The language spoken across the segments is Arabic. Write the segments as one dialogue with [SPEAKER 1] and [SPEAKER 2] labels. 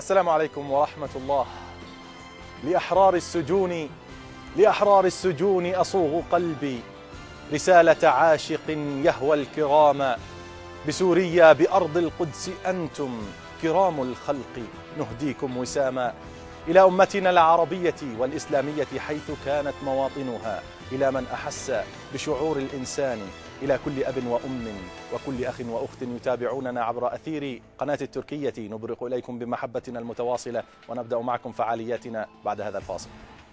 [SPEAKER 1] السلام عليكم ورحمة الله. لأحرار السجون أصوغ قلبي رسالة عاشق يهوى الكرام. بسوريا بأرض القدس أنتم كرام الخلق نهديكم وساما. إلى أمتنا العربية والإسلامية حيث كانت مواطنها، إلى من أحس بشعور الإنسان، إلى كل أب وأم وكل أخ وأخت يتابعوننا عبر أثير قناة التركية، نبرق إليكم بمحبتنا المتواصلة ونبدأ معكم فعالياتنا بعد هذا الفاصل.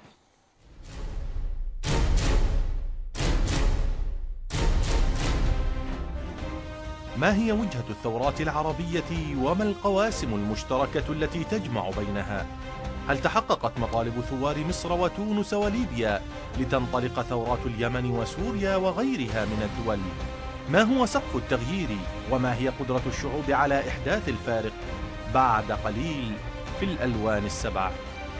[SPEAKER 1] ما هي وجهة الثورات العربية وما القواسم المشتركة التي تجمع بينها؟ هل تحققت مطالب ثوار مصر وتونس وليبيا لتنطلق ثورات اليمن وسوريا وغيرها من الدول؟ ما هو سقف التغيير وما هي قدرة الشعوب على إحداث الفارق بعد قليل في الألوان السبعة؟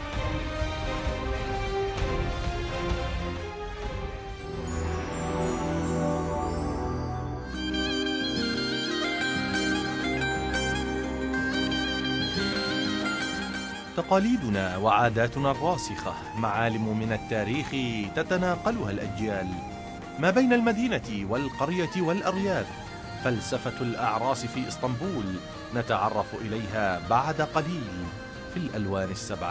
[SPEAKER 1] تقاليدنا وعاداتنا الراسخة معالم من التاريخ تتناقلها الأجيال ما بين المدينة والقرية والأرياف. فلسفة الأعراس في إسطنبول نتعرف إليها بعد قليل في الألوان السبعة.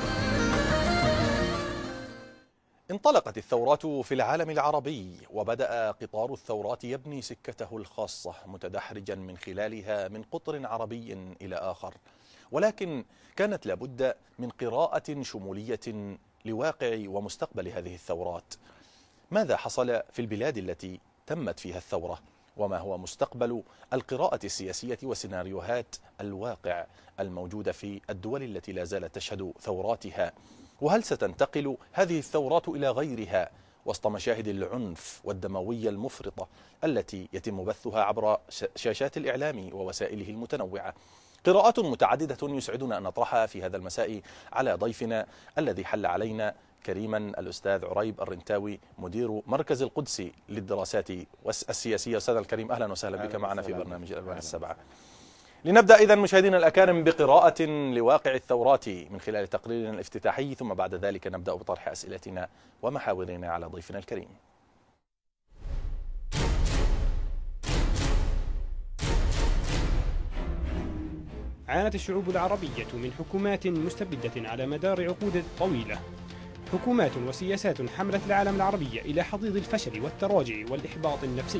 [SPEAKER 1] انطلقت الثورات في العالم العربي، وبدأ قطار الثورات يبني سكته الخاصة متدحرجا من خلالها من قطر عربي إلى آخر، ولكن كانت لابد من قراءة شمولية لواقع ومستقبل هذه الثورات. ماذا حصل في البلاد التي تمت فيها الثورة؟ وما هو مستقبل القراءة السياسية وسيناريوهات الواقع الموجودة في الدول التي لا زالت تشهد ثوراتها؟ وهل ستنتقل هذه الثورات إلى غيرها وسط مشاهد العنف والدموية المفرطة التي يتم بثها عبر شاشات الإعلام ووسائله المتنوعة؟ قراءات متعددة يسعدنا أن نطرحها في هذا المساء على ضيفنا الذي حل علينا كريما، الأستاذ عريب الرنتاوي، مدير مركز القدس للدراسات السياسية. أستاذ الكريم، أهلا وسهلا بك معنا في برنامج الألوان السبعة. لنبدأ إذا مشاهدينا الأكارم بقراءة لواقع الثورات من خلال تقريرنا الافتتاحي، ثم بعد ذلك نبدأ بطرح أسئلتنا ومحاورنا على ضيفنا الكريم.
[SPEAKER 2] عانت الشعوب العربية من حكومات مستبدة على مدار عقود طويلة، حكومات وسياسات حملت العالم العربي إلى حضيض الفشل والتراجع والإحباط النفسي.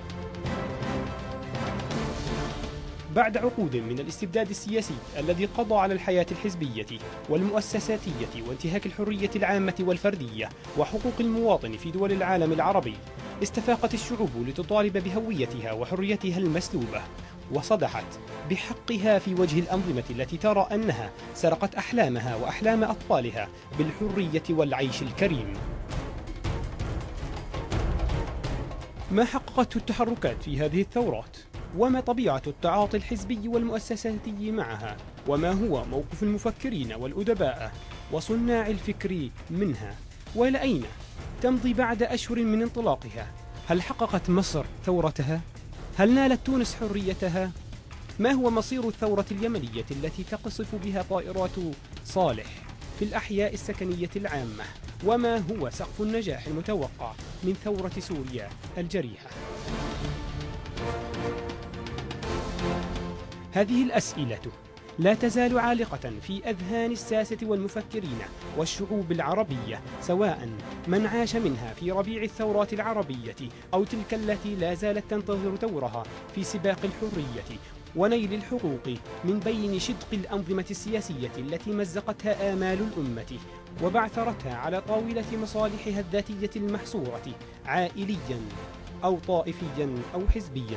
[SPEAKER 2] بعد عقود من الاستبداد السياسي الذي قضى على الحياة الحزبية والمؤسساتية وانتهاك الحرية العامة والفردية وحقوق المواطن في دول العالم العربي، استفاقت الشعوب لتطالب بهويتها وحريتها المسلوبة، وصدحت بحقها في وجه الأنظمة التي ترى أنها سرقت أحلامها وأحلام أطفالها بالحرية والعيش الكريم. ما حققته التحركات في هذه الثورات؟ وما طبيعة التعاطي الحزبي والمؤسساتي معها؟ وما هو موقف المفكرين والأدباء وصناع الفكر منها؟ وإلى أين تمضي بعد أشهر من انطلاقها؟ هل حققت مصر ثورتها؟ هل نالت تونس حريتها؟ ما هو مصير الثورة اليمنية التي تقصف بها طائرات صالح في الأحياء السكنية العامة؟ وما هو سقف النجاح المتوقع من ثورة سوريا الجريحة؟ هذه الأسئلة لا تزال عالقة في أذهان الساسة والمفكرين والشعوب العربية، سواء من عاش منها في ربيع الثورات العربية أو تلك التي لا زالت تنتظر دورها في سباق الحرية ونيل الحقوق من بين شدق الأنظمة السياسية التي مزقتها آمال الأمة وبعثرتها على طاولة مصالحها الذاتية المحصورة، عائليا أو طائفيا أو حزبيا.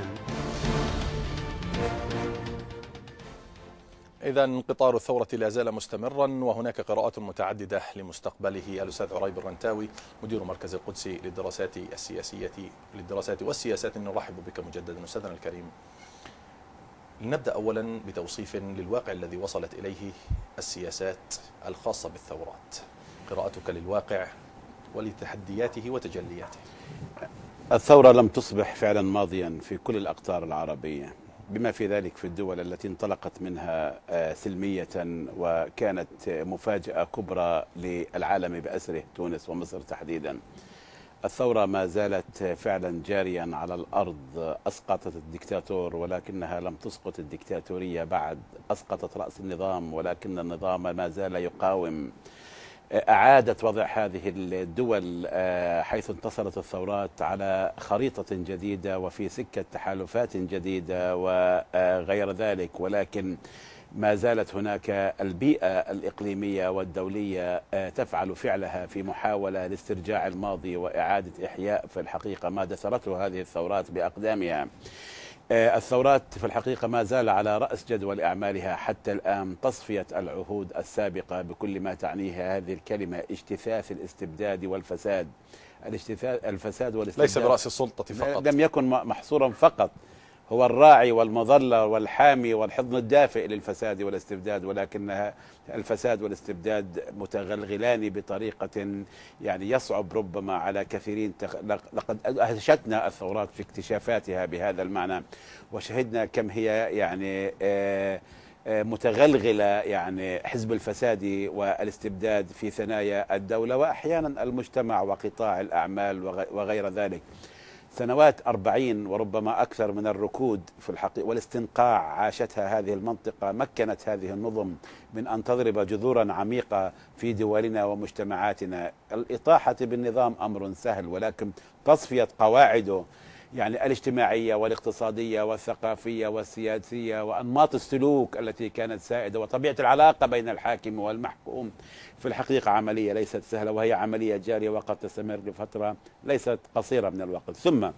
[SPEAKER 1] إذا قطار الثورة لا زال مستمرا، وهناك قراءات متعددة لمستقبله. الأستاذ عريب الرنتاوي، مدير مركز القدس للدراسات السياسية والسياسات، نرحب بك مجددا أستاذنا الكريم. لنبدأ أولا بتوصيف للواقع الذي وصلت إليه السياسات الخاصة بالثورات، قراءتك للواقع ولتحدياته وتجلياته.
[SPEAKER 3] الثورة لم تصبح فعلا ماضيا في كل الأقطار العربية، بما في ذلك في الدول التي انطلقت منها سلمية وكانت مفاجأة كبرى للعالم بأسره، تونس ومصر تحديدا. الثورة ما زالت فعلا جاريا على الأرض، أسقطت الدكتاتور ولكنها لم تسقط الدكتاتورية بعد، أسقطت رأس النظام ولكن النظام ما زال يقاوم. أعادت وضع هذه الدول حيث انتصرت الثورات على خريطة جديدة وفي سكة تحالفات جديدة وغير ذلك، ولكن ما زالت هناك البيئة الإقليمية والدولية تفعل فعلها في محاولة لاسترجاع الماضي وإعادة إحياء في الحقيقة ما دثرته هذه الثورات بأقدامها. الثورات في الحقيقة ما زال على رأس جدول أعمالها حتى الآن تصفية العهود السابقة بكل ما تعنيه هذه الكلمة، اجتثاث الاستبداد والفساد. الفساد والاستبداد
[SPEAKER 1] ليس برأس السلطة فقط،
[SPEAKER 3] لم يكن محصورا فقط، هو الراعي والمظلة والحامي والحضن الدافئ للفساد والاستبداد، ولكنها الفساد والاستبداد متغلغلان بطريقة يعني يصعب ربما على كثيرين. لقد أدهشتنا الثورات في اكتشافاتها بهذا المعنى، وشهدنا كم هي يعني متغلغلة، يعني حزب الفساد والاستبداد في ثنايا الدولة وأحيانا المجتمع وقطاع الأعمال وغير ذلك. سنوات 40 وربما أكثر من الركود في الحقيقة والاستنقاع عاشتها هذه المنطقة، مكنت هذه النظم من أن تضرب جذورا عميقة في دولنا ومجتمعاتنا. الإطاحة بالنظام أمر سهل، ولكن تصفية قواعده يعني الاجتماعية والاقتصادية والثقافية والسياسية وأنماط السلوك التي كانت سائدة وطبيعة العلاقة بين الحاكم والمحكوم في الحقيقة عملية ليست سهلة، وهي عملية جارية وقد تستمر لفترة ليست قصيرة من الوقت. ثم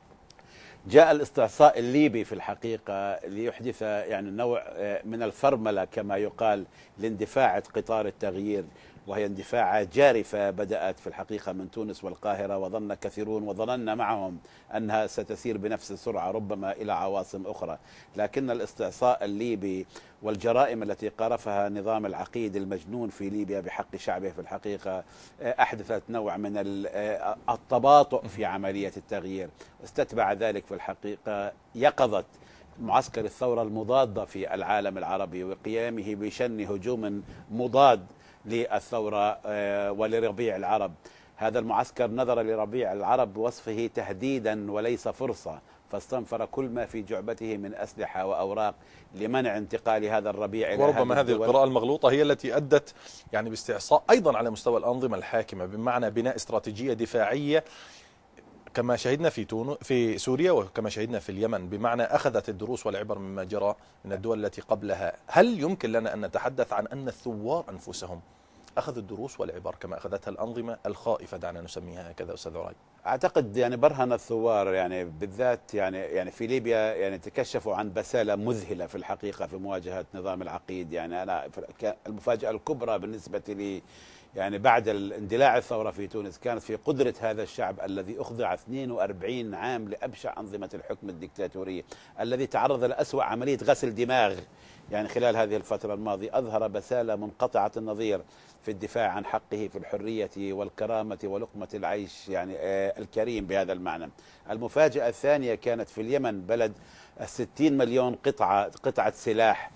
[SPEAKER 3] جاء الاستعصاء الليبي في الحقيقة ليحدث يعني نوع من الفرملة كما يقال لاندفاع قطار التغيير، وهي اندفاعات جارفة بدأت في الحقيقة من تونس والقاهرة، وظن كثيرون وظننا معهم أنها ستسير بنفس السرعة ربما إلى عواصم أخرى، لكن الاستعصاء الليبي والجرائم التي قارفها نظام العقيد المجنون في ليبيا بحق شعبه في الحقيقة أحدثت نوع من التباطؤ في عملية التغيير. استتبع ذلك في الحقيقة يقظة معسكر الثورة المضادة في العالم العربي وقيامه بشن هجوم مضاد للثورة ولربيع العرب. هذا المعسكر نظر لربيع العرب بوصفه تهديدا وليس فرصة، فاستنفر كل ما في جعبته من أسلحة وأوراق لمنع انتقال هذا الربيع إلى
[SPEAKER 1] وربما هذه القراءة المغلوطة هي التي أدت يعني باستعصاء أيضا على مستوى الأنظمة الحاكمة، بمعنى بناء استراتيجية دفاعية كما شهدنا في سوريا وكما شهدنا في اليمن، بمعنى أخذت الدروس والعبر مما جرى من الدول التي قبلها. هل يمكن لنا أن نتحدث عن أن الثوار أنفسهم أخذوا الدروس والعبر كما أخذتها الأنظمة الخائفة، دعنا نسميها هكذا أستاذ عراي؟
[SPEAKER 3] أعتقد يعني برهن الثوار يعني بالذات يعني في ليبيا يعني تكشفوا عن بسالة مذهلة في الحقيقة في مواجهة نظام العقيد. يعني أنا المفاجأة الكبرى بالنسبة لي يعني بعد اندلاع الثورة في تونس كانت في قدرة هذا الشعب الذي أخضع 42 عام لأبشع أنظمة الحكم الدكتاتورية، الذي تعرض لأسوأ عملية غسل دماغ يعني خلال هذه الفترة الماضية، أظهر بسالة منقطعة النظير في الدفاع عن حقه في الحرية والكرامة ولقمة العيش يعني الكريم بهذا المعنى. المفاجأة الثانية كانت في اليمن، بلد 60 مليون قطعة سلاح.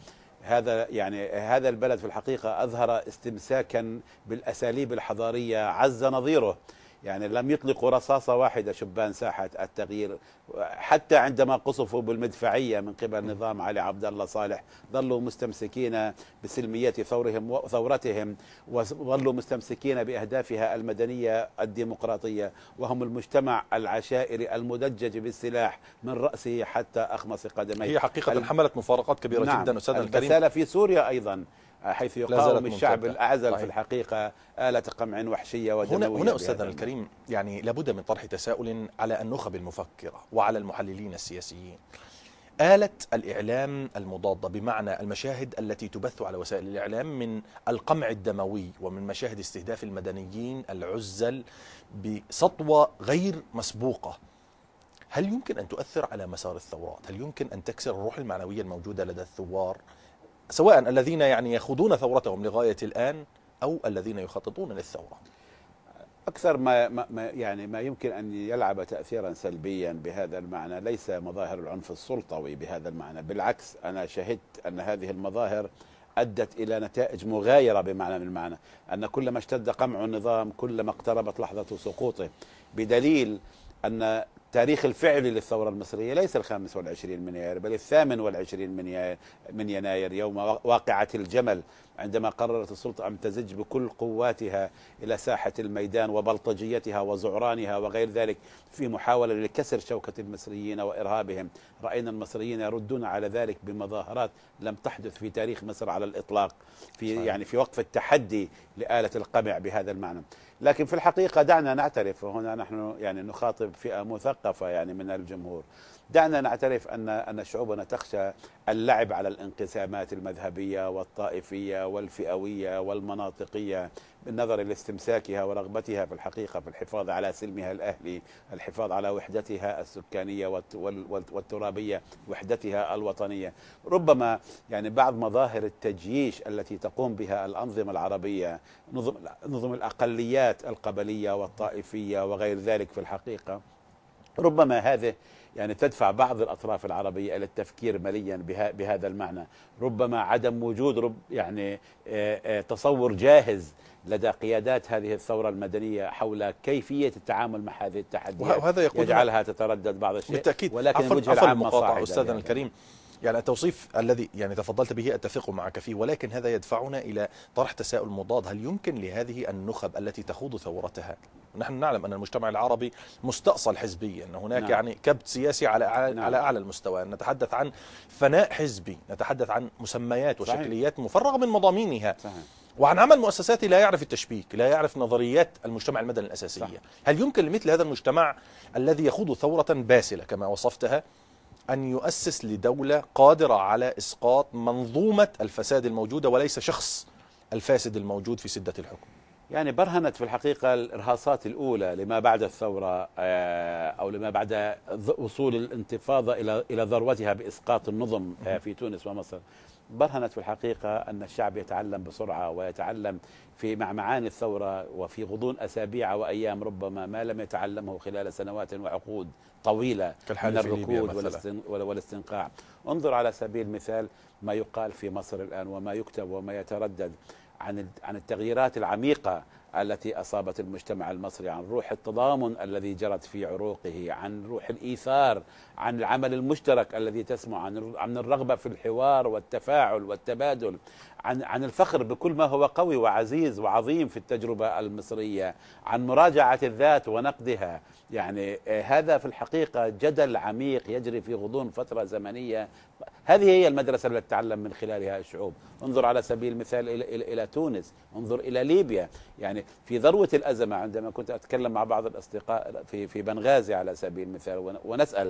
[SPEAKER 3] هذا البلد في الحقيقة أظهر استمساكا بالأساليب الحضارية عز نظيره، يعني لم يطلقوا رصاصة واحدة شبان ساحة التغيير، حتى عندما قصفوا بالمدفعية من قبل نظام علي عبد الله صالح ظلوا مستمسكين بسلمية ثورتهم وظلوا مستمسكين بأهدافها المدنية الديمقراطية، وهم المجتمع العشائري المدجج بالسلاح من رأسه حتى أخمص قدميه.
[SPEAKER 1] هي حقيقة حملت مفارقات كبيرة
[SPEAKER 3] نعم
[SPEAKER 1] جدا أستاذ الكريم.
[SPEAKER 3] البسالة في سوريا أيضا حيث يقاوم الشعب الأعزل صحيح. في الحقيقة آلة قمع وحشية ودموية.
[SPEAKER 1] هنا أستاذنا الكريم يعني لابد من طرح تساؤل على النخب المفكرة وعلى المحللين السياسيين. آلة الإعلام المضادة، بمعنى المشاهد التي تبث على وسائل الإعلام من القمع الدموي ومن مشاهد استهداف المدنيين العزل بسطوة غير مسبوقة، هل يمكن أن تؤثر على مسار الثورات؟ هل يمكن أن تكسر الروح المعنوية الموجودة لدى الثوار، سواء الذين يعني يخوضون ثورتهم لغاية الآن أو الذين يخططون للثورة؟
[SPEAKER 3] أكثر يعني ما يمكن أن يلعب تأثيرا سلبيا بهذا المعنى ليس مظاهر العنف السلطوي بهذا المعنى، بالعكس أنا شهدت أن هذه المظاهر أدت إلى نتائج مغايرة بمعنى من المعنى أن كلما اشتد قمع النظام كلما اقتربت لحظة سقوطه، بدليل أن التاريخ الفعلي للثورة المصرية ليس 25 من يناير بل 28 من يناير يوم واقعة الجمل، عندما قررت السلطة أن تزج بكل قواتها إلى ساحة الميدان وبلطجيتها وزعرانها وغير ذلك في محاولة لكسر شوكة المصريين وإرهابهم. رأينا المصريين يردون على ذلك بمظاهرات لم تحدث في تاريخ مصر على الإطلاق، في وقف التحدي لآلة القمع بهذا المعنى. لكن في الحقيقة دعنا نعترف، وهنا نحن نخاطب فئة مثقفة من الجمهور، دعنا نعترف أن شعوبنا تخشى اللعب على الانقسامات المذهبية والطائفية والفئوية والمناطقية بالنظر لاستمساكها ورغبتها في الحقيقة في الحفاظ على سلمها الأهلي، الحفاظ على وحدتها السكانية والترابية، وحدتها الوطنية. ربما بعض مظاهر التجييش التي تقوم بها الأنظمة العربية، نظم الأقليات القبلية والطائفية وغير ذلك، في الحقيقة ربما هذه تدفع بعض الأطراف العربية إلى التفكير مليا بهذا المعنى. ربما عدم وجود تصور جاهز لدى قيادات هذه الثورة المدنية حول كيفية التعامل مع هذه التحديات يجعلها تتردد بعض الشيء.
[SPEAKER 1] بالتأكيد.
[SPEAKER 3] ولكن الوجه العام
[SPEAKER 1] المقاطعة أستاذنا الكريم، التوصيف الذي تفضلت به أتفق معك فيه، ولكن هذا يدفعنا إلى طرح تساؤل مضاد. هل يمكن لهذه النخب التي تخوض ثورتها، نحن نعلم أن المجتمع العربي مستأصل حزبيا، أن هناك كبت سياسي على أعلى المستوى، نتحدث عن فناء حزبي، نتحدث عن مسميات وشكليات مفرغة من مضامينها، وعن عمل مؤسساتي لا يعرف التشبيك، لا يعرف نظريات المجتمع المدني الأساسية. هل يمكن لمثل هذا المجتمع الذي يخوض ثورة باسلة كما وصفتها أن يؤسس لدولة قادرة على إسقاط منظومة الفساد الموجودة وليس شخص الفاسد الموجود في سدة الحكم؟
[SPEAKER 3] برهنت في الحقيقة الإرهاصات الأولى لما بعد الثورة أو لما بعد وصول الانتفاضة إلى ذروتها بإسقاط النظم في تونس ومصر، برهنت في الحقيقة أن الشعب يتعلم بسرعة ويتعلم مع معاني الثورة وفي غضون أسابيع وأيام ربما ما لم يتعلمه خلال سنوات وعقود طويلة من الركود والاستنقاع. انظر على سبيل المثال ما يقال في مصر الآن وما يكتب وما يتردد عن التغييرات العميقة التي أصابت المجتمع المصري، عن روح التضامن الذي جرت في عروقه، عن روح الإيثار، عن العمل المشترك الذي تسمع، عن الرغبة في الحوار والتفاعل والتبادل، عن الفخر بكل ما هو قوي وعزيز وعظيم في التجربة المصرية، عن مراجعة الذات ونقدها. هذا في الحقيقة جدل عميق يجري في غضون فترة زمنية. هذه هي المدرسة التي تتعلم من خلالها الشعوب. انظر على سبيل المثال إلى تونس، انظر إلى ليبيا. في ذروة الأزمة عندما كنت أتكلم مع بعض الأصدقاء في بنغازي على سبيل المثال ونسأل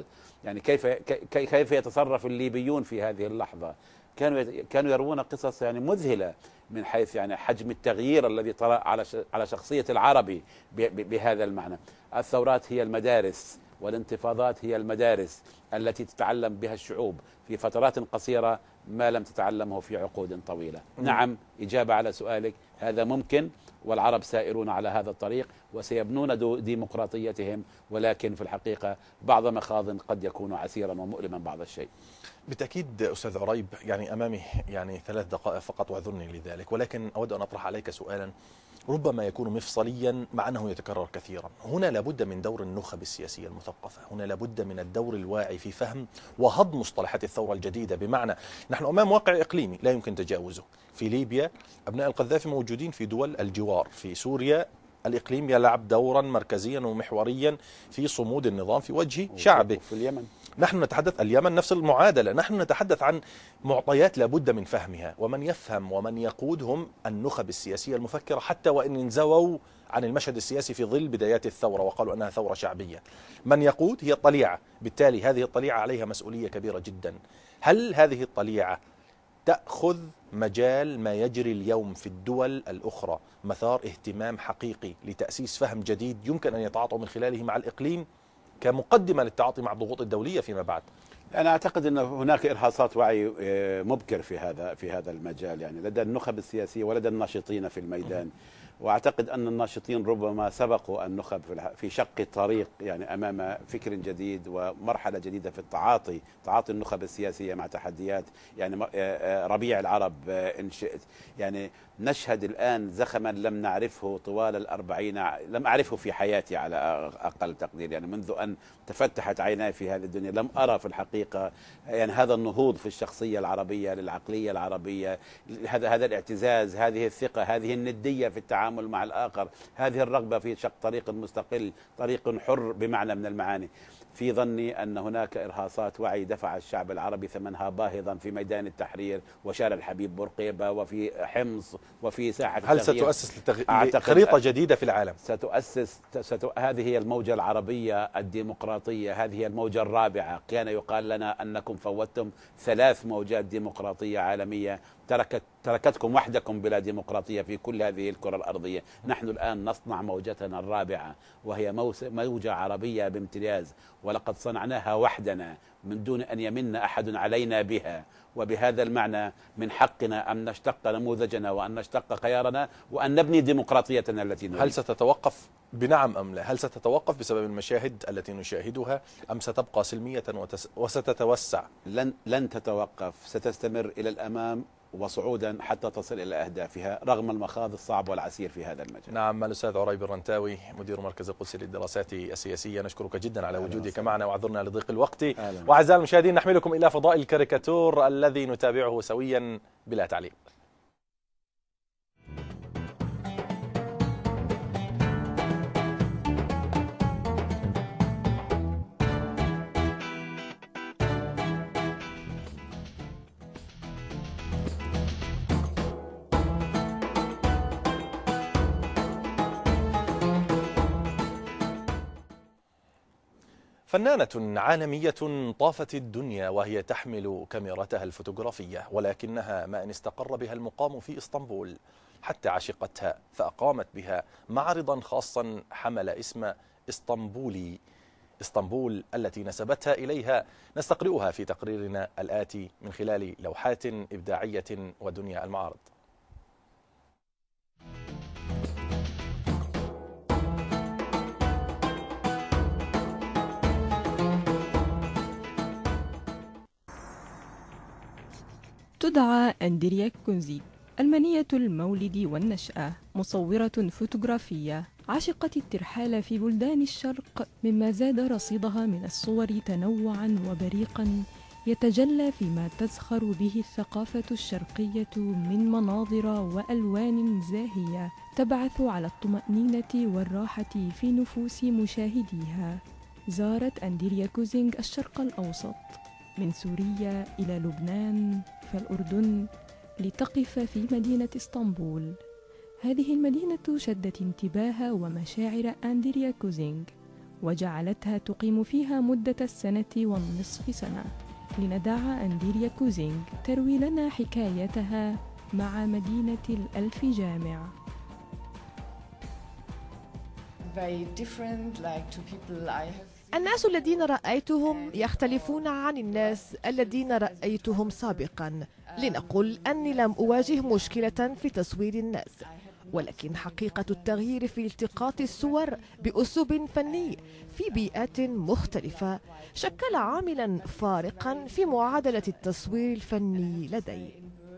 [SPEAKER 3] كيف يتصرف الليبيون في هذه اللحظة، كانوا يروون قصص مذهلة من حيث حجم التغيير الذي طرأ على شخصية العربي بهذا المعنى. الثورات هي المدارس والانتفاضات هي المدارس التي تتعلم بها الشعوب في فترات قصيرة ما لم تتعلمه في عقود طويلة. نعم، إجابة على سؤالك، هذا ممكن، والعرب سائرون على هذا الطريق وسيبنون ديمقراطيتهم، ولكن في الحقيقة بعض مخاض قد يكون عسيرا ومؤلما بعض الشيء.
[SPEAKER 1] بالتأكيد أستاذ عريب، أمامي 3 دقائق فقط واعذرني لذلك، ولكن أود أن أطرح عليك سؤالا ربما يكون مفصليا مع أنه يتكرر كثيرا. هنا لابد من دور النخب السياسية المثقفة، هنا لابد من الدور الواعي في فهم وهضم مصطلحات الثورة الجديدة، بمعنى نحن أمام واقع إقليمي لا يمكن تجاوزه. في ليبيا أبناء القذافي موجودين في دول الجوار، في سوريا الإقليم يلعب دورا مركزيا ومحوريا في صمود النظام في وجه شعبه.
[SPEAKER 3] في اليمن
[SPEAKER 1] نحن نتحدث، اليمن نفس المعادلة، نحن نتحدث عن معطيات لابد من فهمها، ومن يفهم ومن يقودهم النخب السياسية المفكرة، حتى وإن انزووا عن المشهد السياسي في ظل بدايات الثورة وقالوا أنها ثورة شعبية. من يقود هي الطليعة، بالتالي هذه الطليعة عليها مسؤولية كبيرة جدا. هل هذه الطليعة تأخذ مجال ما يجري اليوم في الدول الأخرى مثار اهتمام حقيقي لتأسيس فهم جديد يمكن أن يتعاطوا من خلاله مع الإقليم كمقدمة للتعاطي مع الضغوط الدولية فيما بعد؟
[SPEAKER 3] أنا أعتقد أن هناك إرهاصات وعي مبكر في هذا المجال، لدى النخب السياسية ولدى الناشطين في الميدان. واعتقد ان الناشطين ربما سبقوا النخب في شق الطريق، يعني امام فكر جديد ومرحله جديده في تعاطي النخب السياسيه مع تحديات. يعني ربيع العرب ان شئت، يعني نشهد الان زخما لم نعرفه طوال لم اعرفه في حياتي على اقل تقدير. يعني منذ ان تفتحت عيناي في هذه الدنيا لم ارى في الحقيقه يعني هذا النهوض في الشخصيه العربيه للعقليه العربيه، هذا الاعتزاز، هذه الثقه، هذه النديه في التعامل مع الآخر، هذه الرغبة في شق طريق مستقل، طريق حر بمعنى من المعاني. في ظني أن هناك إرهاصات وعي دفع الشعب العربي ثمنها باهظا في ميدان التحرير وشارع الحبيب بورقيبة وفي حمص وفي ساحة
[SPEAKER 1] هل
[SPEAKER 3] التغيير.
[SPEAKER 1] ستؤسس خريطة جديدة في العالم؟
[SPEAKER 3] هذه هي الموجة العربية الديمقراطية، هذه هي الموجة الرابعة. كان يقال لنا أنكم فوتم 3 موجات ديمقراطية عالمية، تركتكم وحدكم بلا ديمقراطية في كل هذه الكرة الأرضية. نحن الآن نصنع موجتنا الرابعة، وهي موجة عربية بامتياز، ولقد صنعناها وحدنا من دون أن يمن أحد علينا بها. وبهذا المعنى من حقنا أن نشتق نموذجنا وأن نشتق خيارنا وأن نبني ديمقراطيتنا التي نريد.
[SPEAKER 1] هل ستتوقف بنعم أم لا؟ هل ستتوقف بسبب المشاهد التي نشاهدها أم ستبقى سلمية وستتوسع؟
[SPEAKER 3] لن تتوقف، ستستمر إلى الأمام وصعودا حتى تصل إلى أهدافها رغم المخاض الصعب والعسير في هذا المجال.
[SPEAKER 1] نعم، الأستاذ عريب الرنتاوي مدير مركز القدس للدراسات السياسية، نشكرك جدا على وجودك معنا واعذرنا لضيق الوقت. وأعزائي المشاهدين نحملكم إلى فضاء الكاريكاتور الذي نتابعه سويا بلا تعليق. فنانة عالمية طافت الدنيا وهي تحمل كاميرتها الفوتوغرافية، ولكنها ما إن استقر بها المقام في إسطنبول حتى عشقتها فأقامت بها معرضا خاصا حمل اسم إسطنبول التي نسبتها إليها. نستقرئها في تقريرنا الآتي من خلال لوحات إبداعية ودنيا المعارض.
[SPEAKER 4] تدعى أندريا كوزينج، ألمانية المولد والنشأة، مصورة فوتوغرافية، عشقت الترحال في بلدان الشرق، مما زاد رصيدها من الصور تنوعا وبريقا يتجلى فيما تزخر به الثقافة الشرقية من مناظر وألوان زاهية تبعث على الطمأنينة والراحة في نفوس مشاهديها. زارت أندريا كوزينج الشرق الأوسط من سوريا إلى لبنان فالأردن لتقف في مدينة إسطنبول. هذه المدينة شدت انتباه ومشاعر أندريا كوزينج وجعلتها تقيم فيها مدة 1.5 سنة. لندع أندريا كوزينج تروي لنا حكايتها مع مدينة الألف جامع.
[SPEAKER 5] الناس الذين رأيتهم يختلفون عن الناس الذين رأيتهم سابقا. لنقل أني لم أواجه مشكلة في تصوير الناس، ولكن حقيقة التغيير في التقاط الصور بأسلوب فني في بيئات مختلفة شكل عاملا فارقا في معادلة التصوير الفني لدي.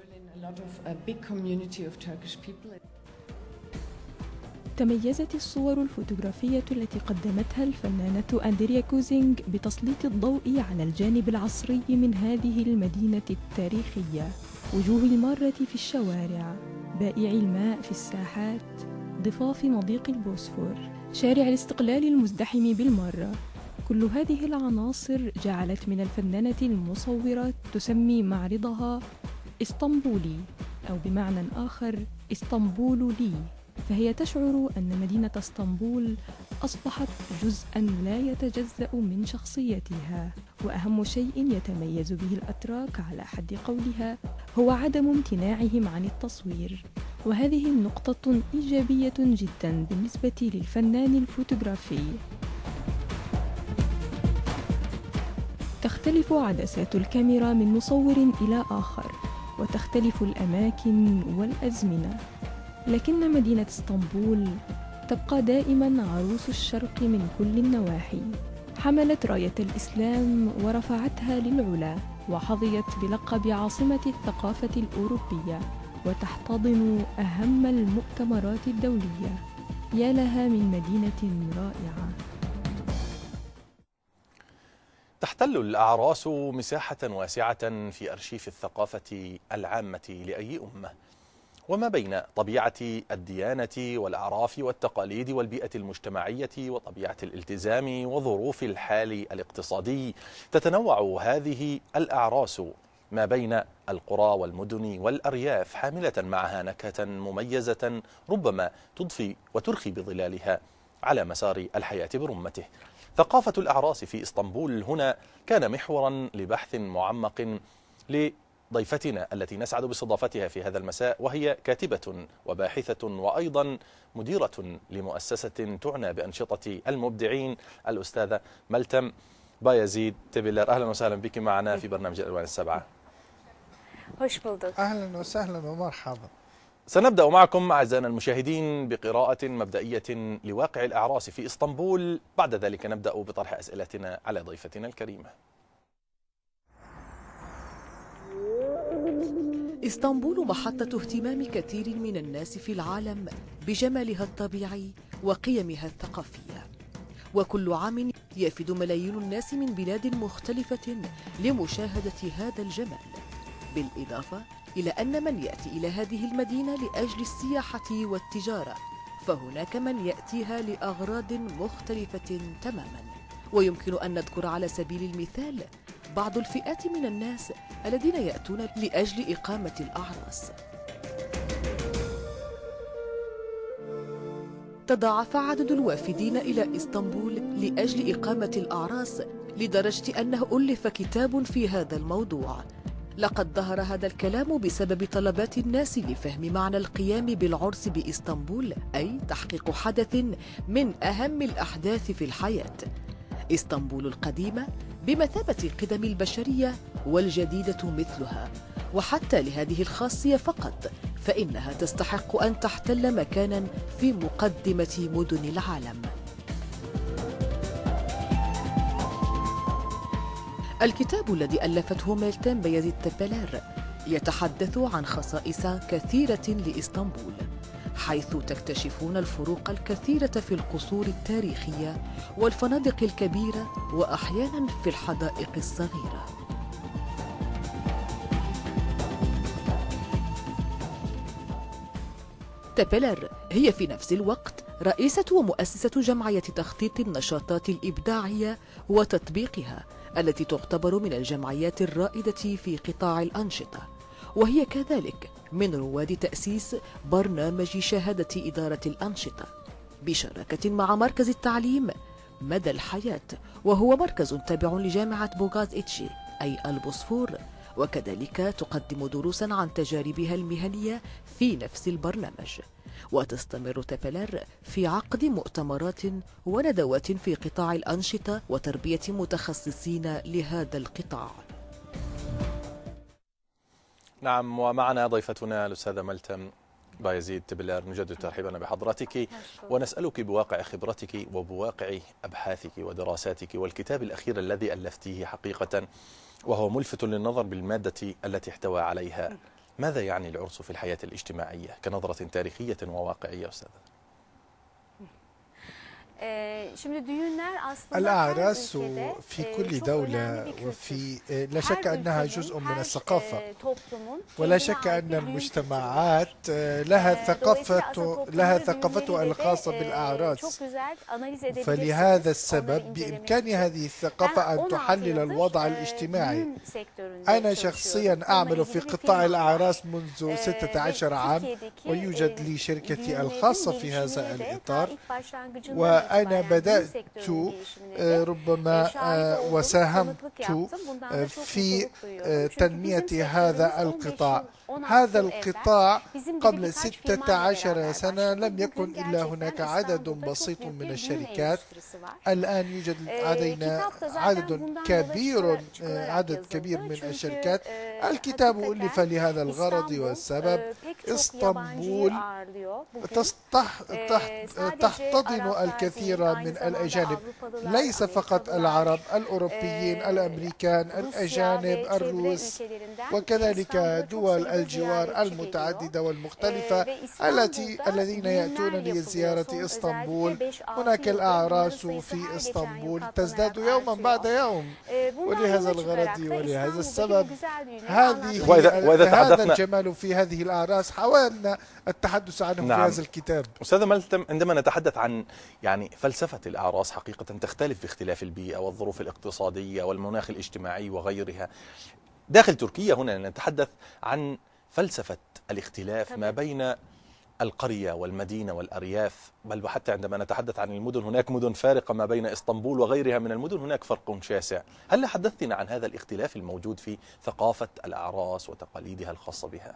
[SPEAKER 4] تميزت الصور الفوتوغرافية التي قدمتها الفنانة أندريا كوزينج بتسليط الضوء على الجانب العصري من هذه المدينة التاريخية. وجوه المارة في الشوارع، بائعي الماء في الساحات، ضفاف مضيق البوسفور، شارع الاستقلال المزدحم بالمرة، كل هذه العناصر جعلت من الفنانة المصورة تسمي معرضها إسطنبولي، أو بمعنى آخر إسطنبول لي. فهي تشعر أن مدينة اسطنبول أصبحت جزءاً لا يتجزأ من شخصيتها، وأهم شيء يتميز به الأتراك على حد قولها هو عدم امتناعهم عن التصوير، وهذه نقطة إيجابية جداً بالنسبة للفنان الفوتوغرافي. تختلف عدسات الكاميرا من مصور إلى آخر، وتختلف الأماكن والأزمنة، لكن مدينة اسطنبول تبقى دائما عروس الشرق من كل النواحي. حملت راية الإسلام ورفعتها للعلا، وحظيت بلقب عاصمة الثقافة الأوروبية، وتحتضن أهم المؤتمرات الدولية. يا لها من مدينة رائعة.
[SPEAKER 1] تحتل الأعراس مساحة واسعة في أرشيف الثقافة العامة لأي أمة، وما بين طبيعة الديانة والأعراف والتقاليد والبيئة المجتمعية وطبيعة الالتزام وظروف الحال الاقتصادي، تتنوع هذه الأعراس ما بين القرى والمدن والأرياف، حاملة معها نكهة مميزة ربما تضفي وترخي بظلالها على مسار الحياة برمته. ثقافة الأعراس في اسطنبول هنا كان محورا لبحث معمق لضيفتنا التي نسعد باستضافتها في هذا المساء، وهي كاتبة وباحثة وأيضا مديرة لمؤسسة تعنى بأنشطة المبدعين، الأستاذة ملتم بايزيد تبلر. أهلا وسهلا بك معنا في برنامج الألوان السبعة.
[SPEAKER 6] hoş bulduk.
[SPEAKER 7] أهلا وسهلا ومرحبا.
[SPEAKER 1] سنبدأ معكم أعزائنا المشاهدين بقراءة مبدئية لواقع الأعراس في اسطنبول، بعد ذلك نبدأ بطرح أسئلتنا على ضيفتنا الكريمة.
[SPEAKER 8] اسطنبول محطة اهتمام كثير من الناس في العالم بجمالها الطبيعي وقيمها الثقافية، وكل عام يفد ملايين الناس من بلاد مختلفة لمشاهدة هذا الجمال، بالإضافة إلى أن من يأتي إلى هذه المدينة لأجل السياحة والتجارة، فهناك من يأتيها لأغراض مختلفة تماما. ويمكن أن نذكر على سبيل المثال بعض الفئات من الناس الذين يأتون لأجل إقامة الأعراس. تضاعف عدد الوافدين إلى اسطنبول لأجل إقامة الأعراس لدرجة أنه ألف كتاب في هذا الموضوع. لقد ظهر هذا الكلام بسبب طلبات الناس لفهم معنى القيام بالعرس باسطنبول، أي تحقيق حدث من أهم الأحداث في الحياة. اسطنبول القديمة بمثابة قدم البشرية والجديدة مثلها، وحتى لهذه الخاصية فقط فإنها تستحق أن تحتل مكانا في مقدمة مدن العالم. الكتاب الذي ألفته ملتم بايزيد تبلر يتحدث عن خصائص كثيرة لإسطنبول، حيث تكتشفون الفروق الكثيرة في القصور التاريخية والفنادق الكبيرة وأحيانا في الحدائق الصغيرة. تبلر هي في نفس الوقت رئيسة ومؤسسة جمعية تخطيط النشاطات الإبداعية وتطبيقها، التي تعتبر من الجمعيات الرائدة في قطاع الأنشطة، وهي كذلك من رواد تأسيس برنامج شهادة إدارة الأنشطة بشراكة مع مركز التعليم مدى الحياة، وهو مركز تابع لجامعة بوغاز إتشي أي البوسفور، وكذلك تقدم دروسا عن تجاربها المهنية في نفس البرنامج. وتستمر تبلر في عقد مؤتمرات وندوات في قطاع الأنشطة وتربية متخصصين لهذا القطاع.
[SPEAKER 1] نعم، ومعنا ضيفتنا الأستاذة ملتم بايزيد تبلر. نجدد ترحيبنا بحضرتك ونسألك بواقع خبرتك وبواقع أبحاثك ودراساتك والكتاب الأخير الذي ألفتيه حقيقة وهو ملفت للنظر بالمادة التي احتوى عليها. ماذا يعني العرس في الحياة الاجتماعية كنظرة تاريخية وواقعية أستاذة؟
[SPEAKER 7] الأعراس في كل دولة وفي لا شك أنها جزء من الثقافة، ولا شك أن المجتمعات لها ثقافتها الخاصة بالأعراس، فلهذا السبب بإمكان هذه الثقافة أن تحلل الوضع الاجتماعي. أنا شخصيا أعمل في قطاع الأعراس منذ 16 عام، ويوجد لي شركتي الخاصة في هذا الإطار، وأنا بدأت ربما وساهمت في تنمية هذا القطاع. هذا القطاع قبل 16 سنة لم يكن إلا هناك عدد بسيط من الشركات. الآن يوجد لدينا عدد كبير من الشركات. الكتاب ألف لهذا الغرض والسبب. اسطنبول تحتضن الكثير من الأجانب، ليس فقط العرب، الأوروبيين، الأمريكان، الأجانب، الروس، وكذلك دول الجوار المتعددة والمختلفة الذين يأتون لزيارة اسطنبول. هناك الأعراس في اسطنبول تزداد يوما بعد يوم، ولهذا الغرض ولهذا السبب هذا الجمال في هذه الأعراس حاولنا التحدث عنه في هذا الكتاب.
[SPEAKER 1] أستاذ ملتم، عندما نتحدث عن فلسفة الأعراس حقيقة تختلف باختلاف البيئة والظروف الاقتصادية والمناخ الاجتماعي وغيرها. داخل تركيا هنا نتحدث عن فلسفة الاختلاف ما بين القرية والمدينة والأرياف، بل وحتى عندما نتحدث عن المدن هناك مدن فارقة ما بين اسطنبول وغيرها من المدن، هناك فرق شاسع. هل حدثتنا عن هذا الاختلاف الموجود في ثقافة الأعراس وتقاليدها الخاصة بها؟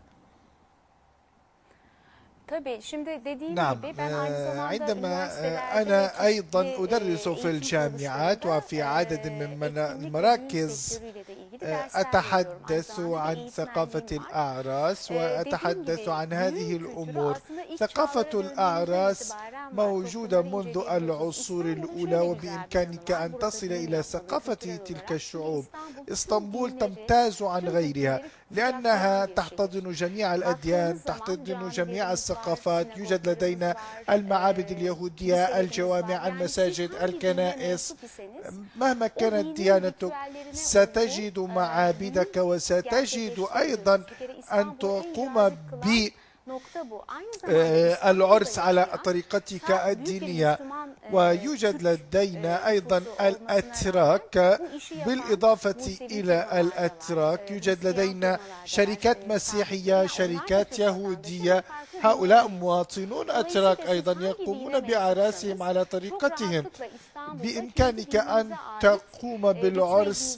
[SPEAKER 7] نعم، عندما أنا أيضا أدرس في الجامعات وفي عدد من المراكز أتحدث عن ثقافة الأعراس وأتحدث عن هذه الأمور. ثقافة الأعراس موجودة منذ العصور الأولى، وبإمكانك أن تصل إلى ثقافة تلك الشعوب. اسطنبول تمتاز عن غيرها لأنها تحتضن جميع الأديان، تحتضن جميع الثقافات. يوجد لدينا المعابد اليهودية، الجوامع، المساجد، الكنائس. مهما كانت ديانتك ستجد معابدك، وستجد أيضا أن تقوم العرس على طريقتك الدينية. ويوجد لدينا أيضا الأتراك. بالإضافة إلى الأتراك يوجد لدينا شركات مسيحية، شركات يهودية. هؤلاء مواطنون أتراك أيضا يقومون بأعراسهم على طريقتهم. بإمكانك أن تقوم بالعرس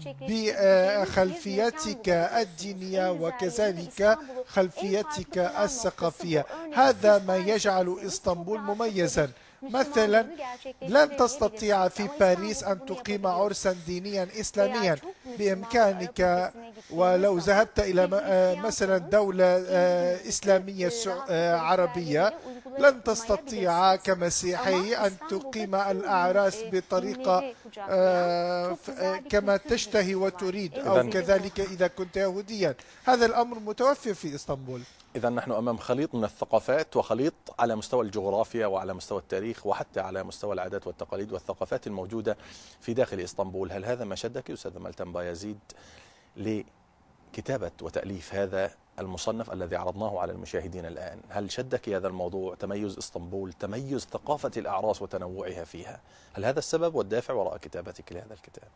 [SPEAKER 7] بخلفيتك الدينية وكذلك خلفيتك الثقافية. هذا ما يجعل اسطنبول مميزا. مثلا لن تستطيع في باريس أن تقيم عرسا دينيا إسلاميا. بإمكانك ولو ذهبت إلى مثلا دولة إسلامية عربية لن تستطيع كمسيحي أن تقيم الأعراس بطريقة كما تشتهي وتريد، أو كذلك إذا كنت يهوديا. هذا الأمر متوفر في اسطنبول.
[SPEAKER 1] إذا نحن أمام خليط من الثقافات، وخليط على مستوى الجغرافيا وعلى مستوى التاريخ وحتى على مستوى العادات والتقاليد والثقافات الموجودة في داخل اسطنبول. هل هذا ما شدك أستاذ ملتم بايزيد لكتابة وتأليف هذا المصنف الذي عرضناه على المشاهدين الآن؟ هل شدك هذا الموضوع، تميز اسطنبول، تميز ثقافة الأعراس وتنوعها فيها؟ هل هذا السبب والدافع وراء كتابتك لهذا الكتاب؟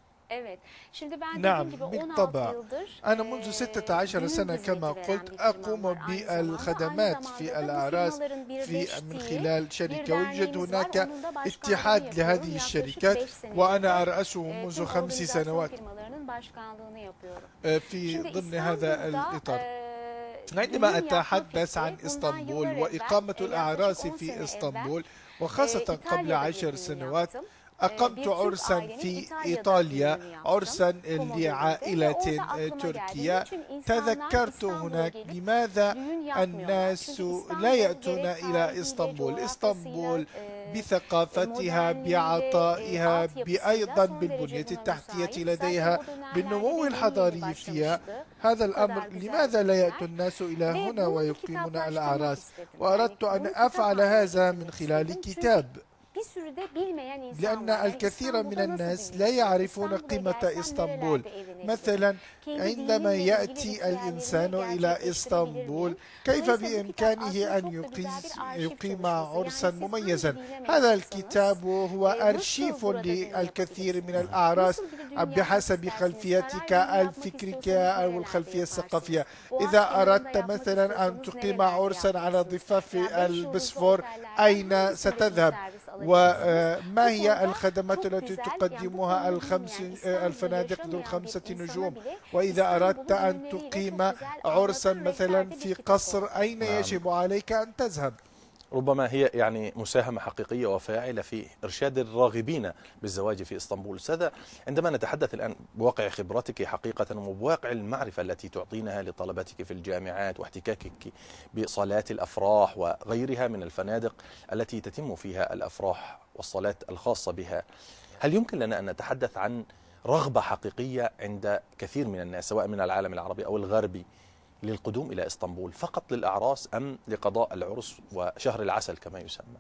[SPEAKER 7] نعم بالطبع. أنا منذ 16 سنة كما قلت أقوم بالخدمات في الأعراس من خلال شركة، ويوجد هناك اتحاد لهذه الشركات وأنا أرأسه منذ 5 سنوات في ضمن هذا الإطار. عندما أتحدث عن اسطنبول وإقامة الأعراس في اسطنبول، وخاصة قبل 10 سنوات أقمت عرسا في إيطاليا، عرسا لعائلة تركية. تذكرت هناك لماذا الناس لا يأتون إلى اسطنبول. اسطنبول بثقافتها، بعطائها، أيضا بالبنية التحتية لديها، بالنمو الحضاري فيها. هذا الأمر لماذا لا يأتي الناس إلى هنا ويقيمون الأعراس؟ وأردت أن أفعل هذا من خلال كتاب، لأن الكثير من الناس لا يعرفون قيمة اسطنبول. مثلا عندما يأتي الإنسان إلى اسطنبول كيف بإمكانه أن يقيم عرسا مميزا؟ هذا الكتاب هو أرشيف للكثير من الأعراس بحسب خلفيتك الفكرية أو الخلفية الثقافية. إذا أردت مثلا أن تقيم عرسا على ضفاف البوسفور أين ستذهب؟ وما هي الخدمات التي تقدمها الفنادق ذو ال5 نجوم؟ وإذا أردت أن تقيم عرسا مثلا في قصر أين يجب عليك أن تذهب؟
[SPEAKER 1] ربما هي يعني مساهمة حقيقية وفاعلة في إرشاد الراغبين بالزواج في إسطنبول. أستاذة، عندما نتحدث الآن بواقع خبرتك حقيقة وبواقع المعرفة التي تعطينها لطلبتك في الجامعات واحتكاكك بصالات الأفراح وغيرها من الفنادق التي تتم فيها الأفراح والصالات الخاصة بها، هل يمكن لنا أن نتحدث عن رغبة حقيقية عند كثير من الناس سواء من العالم العربي أو الغربي للقدوم إلى إسطنبول فقط للأعراس أم لقضاء العرس وشهر العسل كما يسمى؟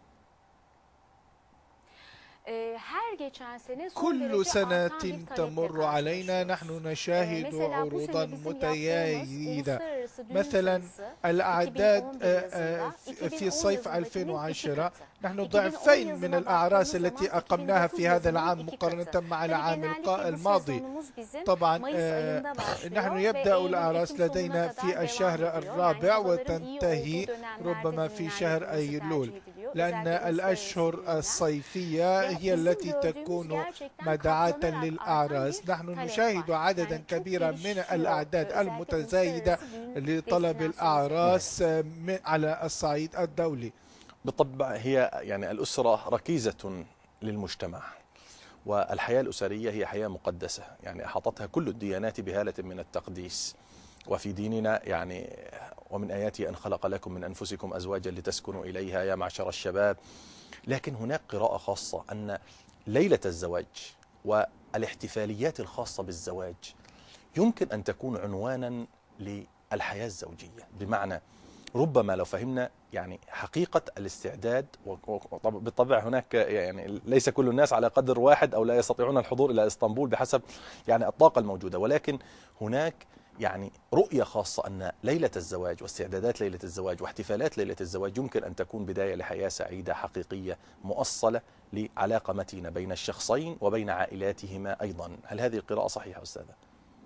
[SPEAKER 7] كل سنة تمر علينا نحن نشاهد عروضا متزايدة. مثلا الأعداد في صيف 2010 نحن ضعفين من الأعراس التي أقمناها في هذا العام مقارنة مع العام الماضي. طبعا نحن يبدأ الأعراس لدينا في الشهر الرابع وتنتهي ربما في شهر أيلول، لأن الأشهر الصيفية هي التي تكون مدعاة للأعراس. نحن نشاهد عددا كبيرا من الأعداد المتزايدة لطلب الأعراس على الصعيد الدولي.
[SPEAKER 1] بالطبع هي يعني الأسرة ركيزة للمجتمع، والحياة الأسرية هي حياة مقدسة، يعني أحاطتها كل الديانات بهالة من التقديس. وفي ديننا يعني ومن آياته أن خلق لكم من أنفسكم أزواجا لتسكنوا إليها يا معشر الشباب. لكن هناك قراءة خاصة أن ليلة الزواج والاحتفاليات الخاصة بالزواج يمكن أن تكون عنوانا للحياة الزوجية، بمعنى ربما لو فهمنا يعني حقيقة الاستعداد، وبالطبع هناك يعني ليس كل الناس على قدر واحد أو لا يستطيعون الحضور إلى إسطنبول بحسب يعني الطاقة الموجودة، ولكن هناك يعني رؤية خاصة أن ليلة الزواج واستعدادات ليلة الزواج واحتفالات ليلة الزواج يمكن أن تكون بداية لحياة سعيدة حقيقية مؤصلة لعلاقة متينة بين الشخصين وبين عائلاتهما أيضا. هل هذه القراءة صحيحة أستاذة؟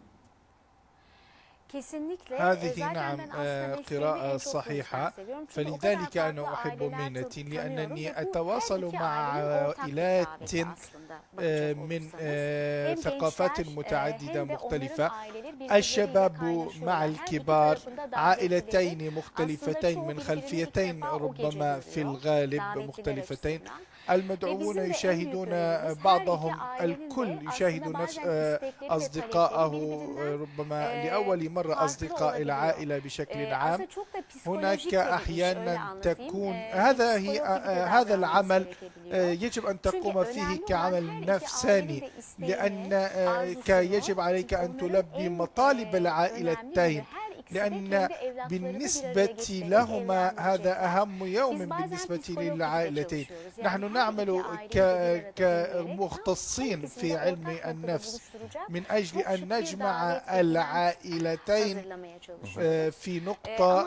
[SPEAKER 7] هذه نعم قراءة صحيحة، فلذلك أنا أحب مهنتي لأنني أتواصل مع عائلات من ثقافات متعددة مختلفة، الشباب مع الكبار، عائلتين مختلفتين من خلفيتين ربما في الغالب مختلفتين. المدعوون يشاهدون بعضهم، الكل يشاهد نفس أصدقائه ربما لأول مرة، أصدقاء العائلة بشكل عام. هناك أحيانا تكون هذا العمل يجب أن تقوم فيه كعمل نفساني، لأنك يجب عليك أن تلبي مطالب العائلتين، لأن بالنسبة لهما هذا أهم يوم بالنسبة للعائلتين. نحن نعمل كمختصين في علم النفس من أجل أن نجمع العائلتين في نقطة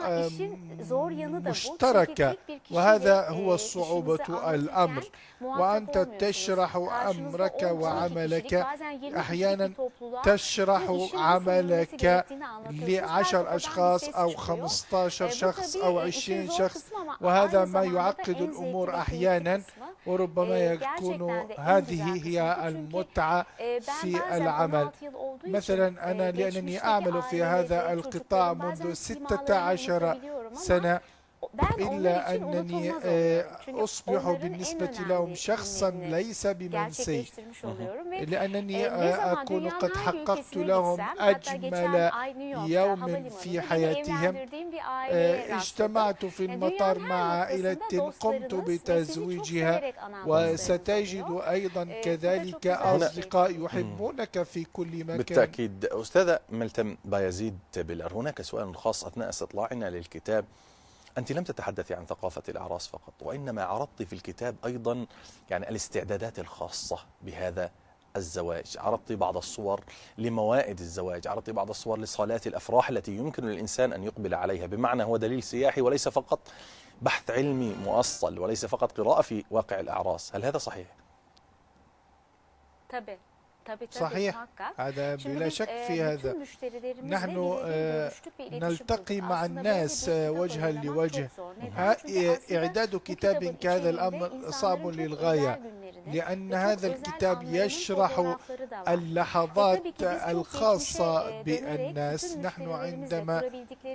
[SPEAKER 7] مشتركة، وهذا هو صعوبة الأمر. وأنت تشرح أمرك وعملك، أحيانا تشرح عملك ل10 أشخاص أو 15 شخص أو 20 شخص، وهذا ما يعقد الأمور أحيانا، وربما يكون هذه هي المتعة في العمل. مثلا أنا لأنني أعمل في هذا القطاع منذ 16 سنة، إلا أنني أصبح بالنسبة لهم شخصا ليس بمنسي، لأنني أكون قد حققت لهم أجمل يوم في حياتهم. اجتمعت في المطار مع عائلة قمت بتزويجها، وستجد أيضا كذلك أصدقاء يحبونك في كل مكان.
[SPEAKER 1] بالتأكيد. أستاذة ملتم بايزيد بيلر، هناك سؤال خاص أثناء استطلاعنا للكتاب. أنت لم تتحدثي عن ثقافة الأعراس فقط، وإنما عرضت في الكتاب أيضا يعني الاستعدادات الخاصة بهذا الزواج. عرضت بعض الصور لموائد الزواج، عرضت بعض الصور لصالات الأفراح التي يمكن للإنسان أن يقبل عليها، بمعنى هو دليل سياحي وليس فقط بحث علمي مؤصل وليس فقط قراءة في واقع الأعراس. هل هذا صحيح؟
[SPEAKER 7] صحيح، هذا بلا شك في هذا. نحن نلتقي مع الناس وجها لوجه. إعداد كتاب كهذا الأمر صعب للغاية، لأن هذا الكتاب يشرح اللحظات الخاصة بالناس. نحن عندما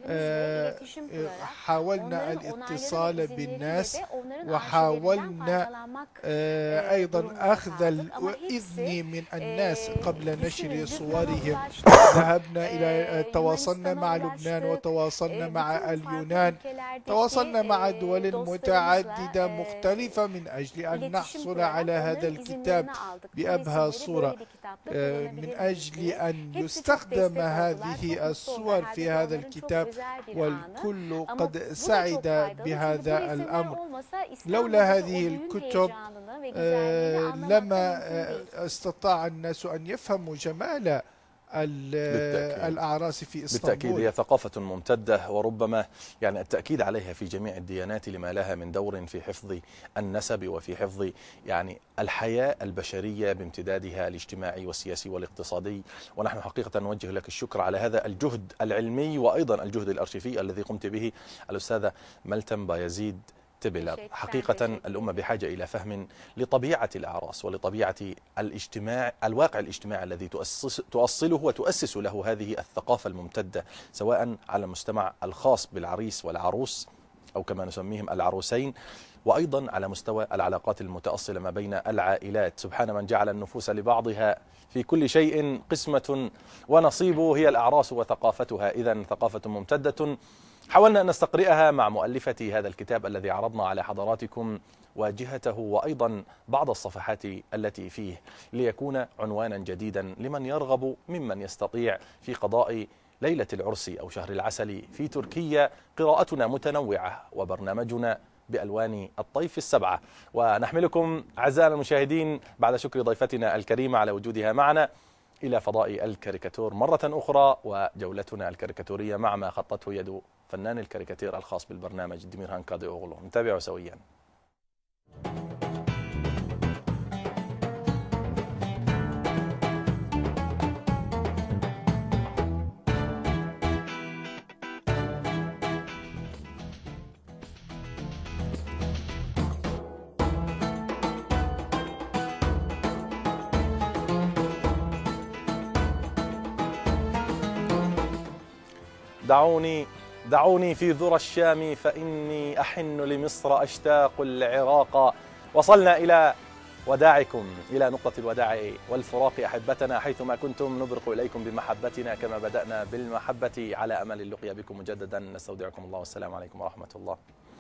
[SPEAKER 7] حاولنا الاتصال بالناس وحاولنا أيضا أخذ الإذن من الناس قبل نشر صورهم، ذهبنا إلى تواصلنا مع لبنان وتواصلنا مع اليونان، تواصلنا مع دول متعددة مختلفة من أجل أن نحصل على هذا الكتاب بأبهى صورة، من أجل أن يستخدم هذه الصور في هذا الكتاب، والكل قد سعد بهذا الأمر. لولا هذه الكتب لما استطاع الناس أن يفهموا جمال الأعراس في إسطنبول.
[SPEAKER 1] بالتأكيد هي ثقافة ممتدة، وربما يعني التأكيد عليها في جميع الديانات لما لها من دور في حفظ النسب وفي حفظ يعني الحياة البشرية بامتدادها الاجتماعي والسياسي والاقتصادي. ونحن حقيقة نوجه لك الشكر على هذا الجهد العلمي وأيضا الجهد الأرشيفي الذي قمت به الأستاذة ملتم بايزيد تبلر. حقيقة الأمة بحاجة إلى فهم لطبيعة الأعراس ولطبيعة الاجتماع، الواقع الاجتماعي الذي تؤصله وتؤسس له هذه الثقافة الممتدة، سواء على المجتمع الخاص بالعريس والعروس أو كما نسميهم العروسين، وأيضا على مستوى العلاقات المتأصلة ما بين العائلات. سبحان من جعل النفوس لبعضها في كل شيء قسمة ونصيب، هي الأعراس وثقافتها. إذن ثقافة ممتدة حاولنا أن نستقرئها مع مؤلفة هذا الكتاب الذي عرضنا على حضراتكم واجهته وأيضا بعض الصفحات التي فيه، ليكون عنوانا جديدا لمن يرغب ممن يستطيع في قضاء ليلة العرس أو شهر العسل في تركيا. قراءتنا متنوعة وبرنامجنا بألوان الطيف السبعة. ونحملكم أعزائنا المشاهدين بعد شكر ضيفتنا الكريمة على وجودها معنا إلى فضاء الكاريكاتور مرة أخرى، وجولتنا الكاريكاتورية مع ما خطته يد فنان الكاريكاتير الخاص بالبرنامج ديميرهان كادي أوغلو. نتابعه سويا. دعوني في ذرى الشام فإني أحن لمصر أشتاق العراق. وصلنا إلى وداعكم، إلى نقطة الوداع والفراق أحبتنا حيثما كنتم. نبرق إليكم بمحبتنا كما بدأنا بالمحبة على أمل اللقيا بكم مجددا. نستودعكم الله والسلام عليكم ورحمة الله.